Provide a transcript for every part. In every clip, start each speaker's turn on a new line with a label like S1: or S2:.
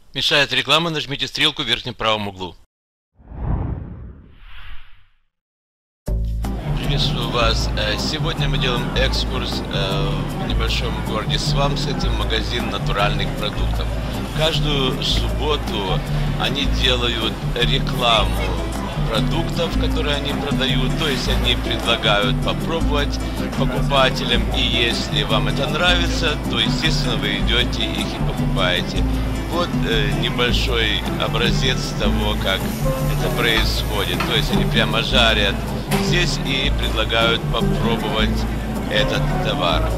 S1: Мешает реклама, нажмите стрелку в верхнем правом углу. Приветствую вас. Сегодня мы делаем экскурс в небольшом городе Свампсет, магазин натуральных продуктов. Каждую субботу они делают рекламу продуктов, которые они продают, то есть они предлагают попробовать покупателям, и если вам это нравится, то естественно вы идете их и покупаете. Вот небольшой образец того, как это происходит. То есть они прямо жарят здесь и предлагают попробовать этот товар.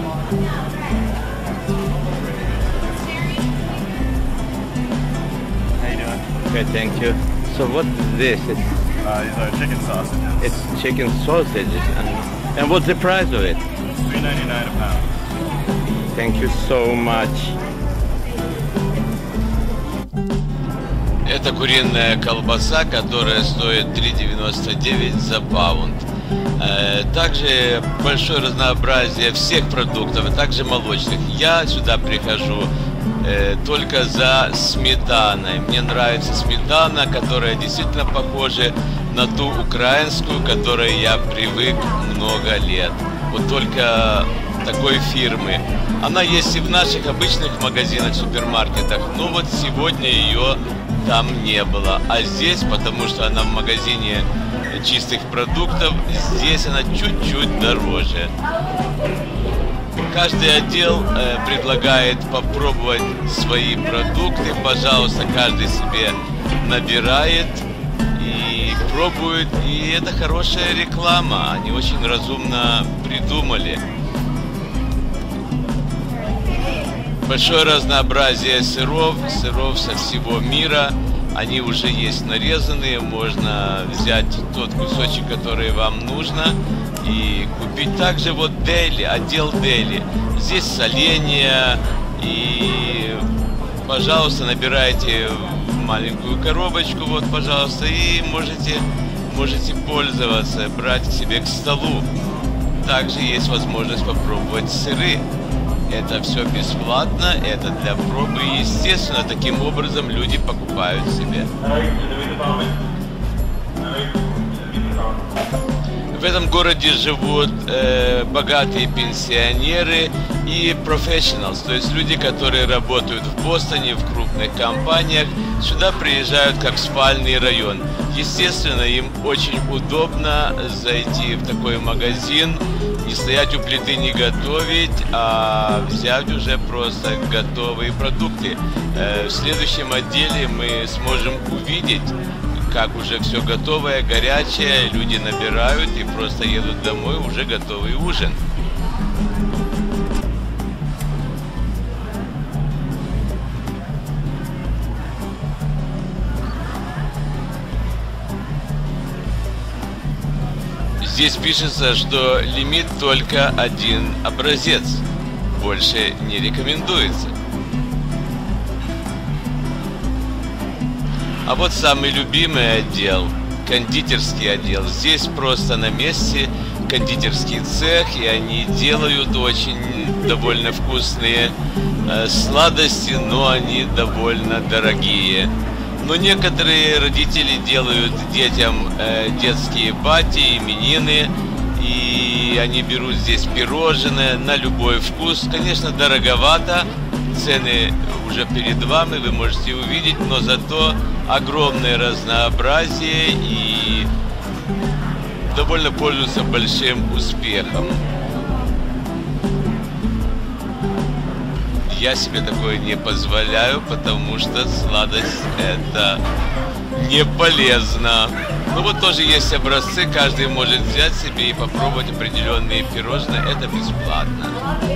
S2: How you doing?
S3: Okay, thank you. So what is this?
S2: These are chicken sausages.
S3: It's chicken sausages. And what's the price of it?
S2: It's $3.99 a pound.
S3: Thank you so much.
S1: Это куриная колбаса, которая стоит $3.99 за паунд. Также большое разнообразие всех продуктов, а также молочных. Я сюда прихожу только за сметаной. Мне нравится сметана, которая действительно похожа на ту украинскую, к которой я привык много лет. Вот только такой фирмы. Она есть и в наших обычных магазинах, супермаркетах, но вот сегодня ее там не было. А здесь, потому что она в магазине чистых продуктов, здесь она чуть-чуть дороже. Каждый отдел предлагает попробовать свои продукты. Пожалуйста, каждый себе набирает и пробует. И это хорошая реклама. Они очень разумно придумали. Большое разнообразие сыров со всего мира. Они уже есть нарезанные. Можно взять тот кусочек, который вам нужно, и купить. Также вот дели, отдел дели. Здесь соленья. И, пожалуйста, набирайте в маленькую коробочку. Вот, пожалуйста, и можете пользоваться, брать к себе к столу. Также есть возможность попробовать сыры. Это все бесплатно, это для пробы. И, естественно, таким образом люди покупают себе. В этом городе живут богатые пенсионеры и professionals, то есть люди, которые работают в Бостоне, в крупных компаниях, сюда приезжают как в спальный район. Естественно, им очень удобно зайти в такой магазин, не стоять у плиты, не готовить, а взять уже просто готовые продукты. В следующем отделе мы сможем увидеть, как уже все готовое, горячее, люди набирают и просто едут домой, уже готовый ужин. Здесь пишется, что лимит только один образец, больше не рекомендуется. А вот самый любимый отдел, кондитерский отдел. Здесь просто на месте кондитерский цех, и они делают очень довольно вкусные сладости, но они довольно дорогие. Но некоторые родители делают детям детские пати, именины, и они берут здесь пирожные на любой вкус. Конечно, дороговато, цены уже перед вами, вы можете увидеть, но зато огромное разнообразие и довольно пользуются большим успехом. Я себе такое не позволяю, потому что сладость это не полезно. Ну вот тоже есть образцы, каждый может взять себе и попробовать определенные пирожные, это бесплатно.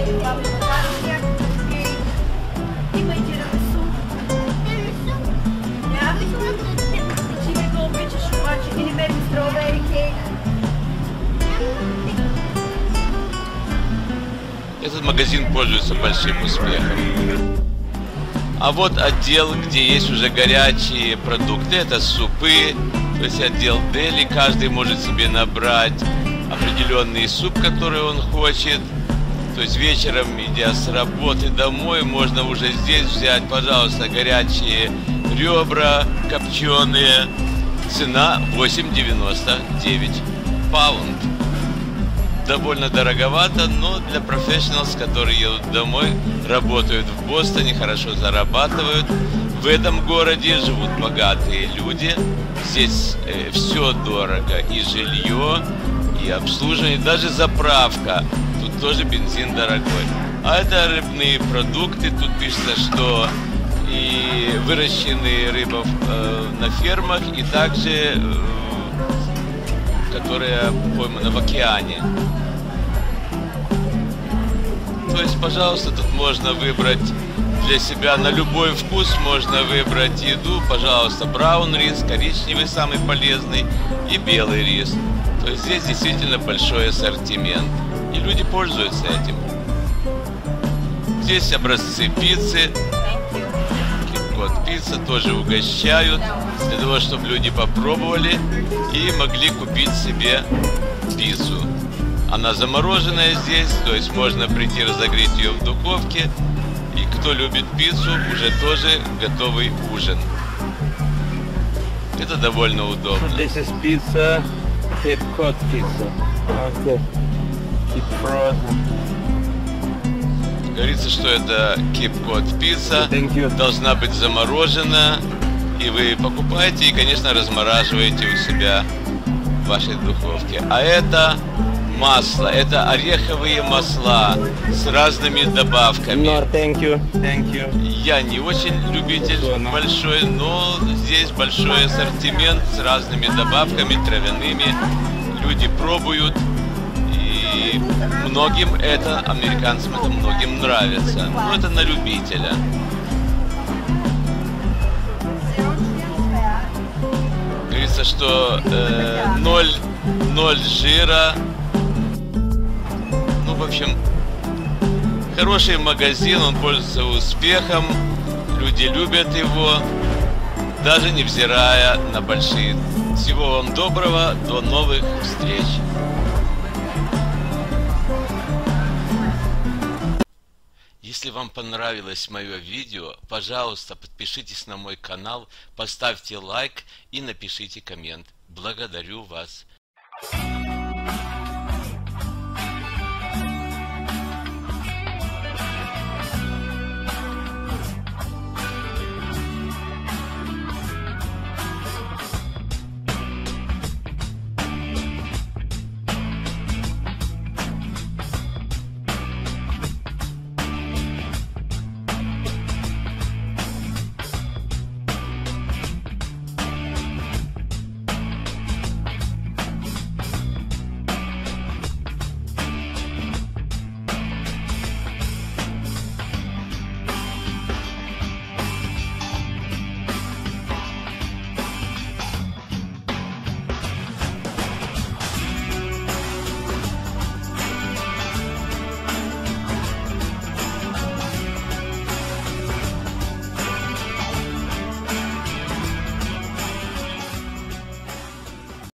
S1: Этот магазин пользуется большим успехом. А вот отдел, где есть уже горячие продукты, это супы, то есть отдел дели, каждый может себе набрать определенный суп, который он хочет. То есть вечером едя с работы домой, можно уже здесь взять, пожалуйста, горячие ребра копченые. Цена 8,99 паунд. Довольно дороговато, но для профессионалов, которые едут домой, работают в Бостоне, хорошо зарабатывают. В этом городе живут богатые люди. Здесь все дорого, и жилье, и обслуживание, даже заправка. Тут тоже бензин дорогой. А это рыбные продукты. Тут пишется, что и выращенные рыба на фермах, и также которая поймана в океане. То есть, пожалуйста, тут можно выбрать для себя на любой вкус, можно выбрать еду. Пожалуйста, браун рис, коричневый самый полезный, и белый рис. То есть здесь действительно большой ассортимент, и люди пользуются этим. Здесь образцы пиццы. Вот пицца тоже угощают, для того, чтобы люди попробовали и могли купить себе пиццу. Она замороженная здесь, то есть можно прийти разогреть ее в духовке. И кто любит пиццу, уже тоже готовый ужин. Это довольно удобно.
S3: This is pizza, Cape Cod pizza. Okay. Keep frozen.
S1: Говорится, что это Cape Cod пицца,
S3: Thank you.
S1: должна быть заморожена, и вы покупаете и, конечно, размораживаете у себя в вашей духовке. А это масло, это ореховые масла с разными добавками.
S3: No, thank you. Thank you.
S1: Я не очень любитель большой, но здесь большой ассортимент с разными добавками травяными. Люди пробуют. И многим это, американцам это многим нравится. Но это на любителя. Говорится, что 0 жира. Ну, в общем, хороший магазин, он пользуется успехом. Люди любят его, даже невзирая на большие. Всего вам доброго, до новых встреч. Если вам понравилось мое видео, пожалуйста, подпишитесь на мой канал, поставьте лайк и напишите коммент. Благодарю вас.